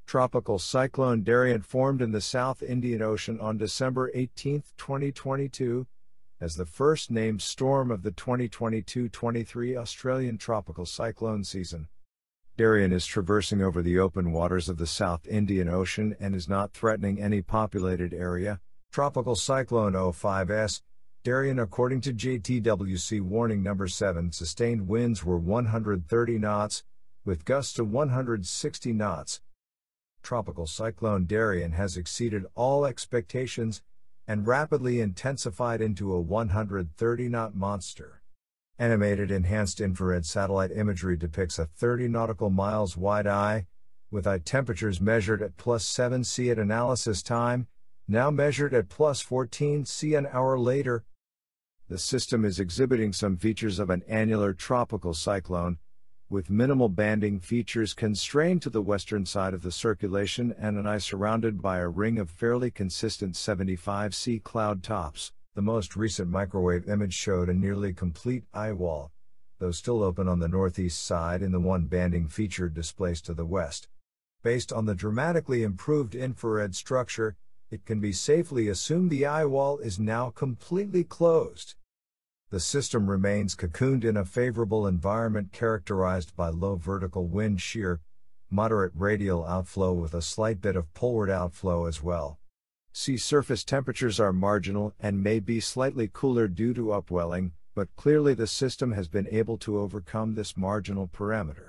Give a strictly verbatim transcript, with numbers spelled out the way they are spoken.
Tropical Cyclone DARIAN formed in the South Indian Ocean on December eighteenth, twenty twenty-two, as the first named storm of the twenty twenty-two twenty-three Australian tropical cyclone season. DARIAN is traversing over the open waters of the South Indian Ocean and is not threatening any populated area. Tropical Cyclone oh five S, DARIAN, according to J T W C Warning number seven, sustained winds were one hundred thirty knots, with gusts to one hundred sixty knots. Tropical Cyclone DARIAN has exceeded all expectations and rapidly intensified into a one hundred thirty knot monster. Animated enhanced infrared satellite imagery depicts a thirty nautical miles wide eye, with eye temperatures measured at plus seven C at analysis time, now measured at plus fourteen C an hour later. The system is exhibiting some features of an annular tropical cyclone, with minimal banding features constrained to the western side of the circulation and an eye surrounded by a ring of fairly consistent seventy-five C cloud tops. The most recent microwave image showed a nearly complete eye wall, though still open on the northeast side in the one banding feature displaced to the west. Based on the dramatically improved infrared structure, it can be safely assumed the eye wall is now completely closed. The system remains cocooned in a favorable environment characterized by low vertical wind shear, moderate radial outflow with a slight bit of poleward outflow as well. Sea surface temperatures are marginal and may be slightly cooler due to upwelling, but clearly the system has been able to overcome this marginal parameter.